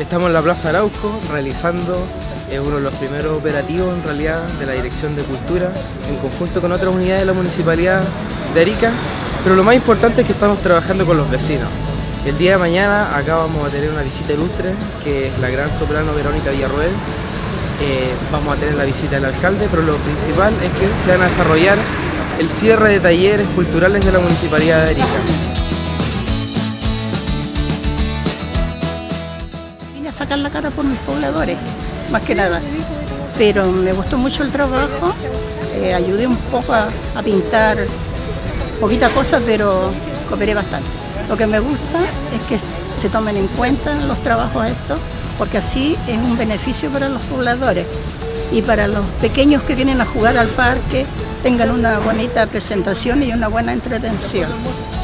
Estamos en la Plaza Arauco realizando uno de los primeros operativos en realidad de la Dirección de Cultura en conjunto con otras unidades de la Municipalidad de Arica, pero lo más importante es que estamos trabajando con los vecinos. El día de mañana acá vamos a tener una visita ilustre que es la gran soprano Verónica Villarroel. Vamos a tener la visita del alcalde, pero lo principal es que se van a desarrollar el cierre de talleres culturales de la Municipalidad de Arica. Vine a sacar la cara por mis pobladores, más que nada, pero me gustó mucho el trabajo, ayudé un poco a pintar, poquita cosa, pero cooperé bastante. Lo que me gusta es que se tomen en cuenta los trabajos estos, porque así es un beneficio para los pobladores y para los pequeños que vienen a jugar al parque, tengan una bonita presentación y una buena entretención.